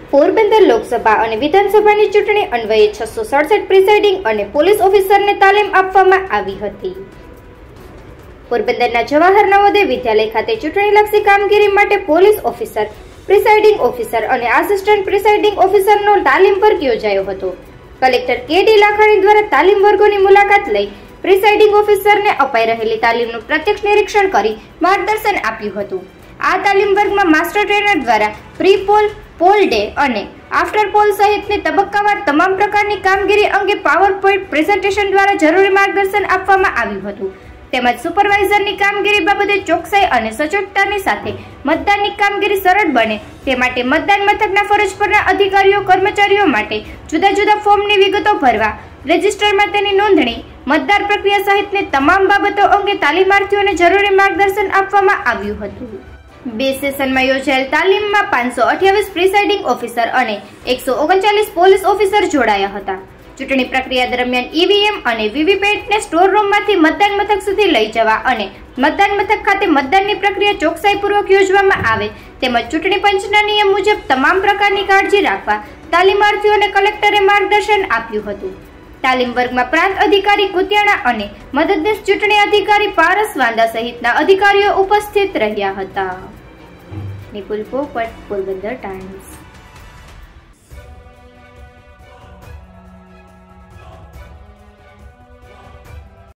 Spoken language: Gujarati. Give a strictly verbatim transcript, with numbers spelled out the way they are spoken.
પોરબંદર લોકસભા અને વિધાનસભાની ચૂંટણી અન્વયે છસો સડસઠ પ્રિસાઇડિંગ અને પોલીસ ઓફિસરને તાલીમ આપવામાં આવી હતી. પોરબંદરના જવાહર નવોદય વિદ્યાલય ખાતે ચૂંટણીલક્ષી કામગીરી માટે પોલીસ ઓફિસર, પ્રિસાઇડિંગ ઓફિસર અને આસિસ્ટન્ટ પ્રિસાઇડિંગ ઓફિસરનો તાલીમ વર્ગ યોજાયો હતો. કલેક્ટર કે ડી લાખાણી દ્વારા તાલીમ વર્ગોની મુલાકાત લઈ પ્રિસાઇડિંગ ઓફિસરને અપાઈ રહેલી તાલીમનું પ્રત્યક્ષ નિરીક્ષણ કરી માર્ગદર્શન આપ્યું હતું. આ તાલીમ વર્ગમાં માસ્ટર ટ્રેનર દ્વારા પ્રી પોલ, પોલ ડે અને આફ્ટર પોલ સહિતની તબક્કાવાર તમામ પ્રકારની કામગીરી અંગે પાવર પોઈન્ટ પ્રેઝન્ટેશન દ્વારા જરૂરી માર્ગદર્શન આપવામાં આવ્યું હતું. તેમજ સુપરવાઇઝરની કામગીરી બાબતે ચોકસાઈ અને સચોટતાની સાથે મતદાનની કામગીરી સરળ બને તે માટે મતદાન મથકના ફરજ પરના અધિકારીઓ કર્મચારીઓ માટે જુદા જુદા ફોર્મની વિગતો ભરવા, રજિસ્ટરમાં તેની નોંધણી, મતદાર પ્રક્રિયા સહિતની તમામ બાબતો અંગે તાલીમાર્થીઓને જરૂરી માર્ગદર્શન આપવામાં આવ્યું હતું. બે સેશનમાં યોજાયેલ તાલીમમાં પાંચસો અઠ્યાવીસ પ્રિસાઇડિંગ ઓફિસર અને એકસો ઓગણચાલીસ પોલીસ ઓફિસર જોડાયા હતા. ચૂંટણી પ્રક્રિયા દરમિયાન ઈવીએમ અને વીવીપેટને સ્ટોર રૂમમાંથી મતદાન મથક સુધી લઈ જવા અને મતદાન મથક ખાતે મતદાનની પ્રક્રિયા ચોકસાઈપૂર્વક યોજવામાં આવે તેમજ ચૂંટણી પંચના નિયમ મુજબ તમામ પ્રકારની કાળજી રાખવા તાલીમાર્થીઓને કલેક્ટરે માર્ગદર્શન આપ્યું હતું. તાલીમ વર્ગમાં પ્રાંત અધિકારી કુતિયાણા અને મદદનીશ ચૂંટણી અધિકારી પારસ વાંદા સહિતના અધિકારીઓ ઉપસ્થિત રહ્યા હતા. નિપુલ પોપટ, પોરબંદર ટાઈમ્સ.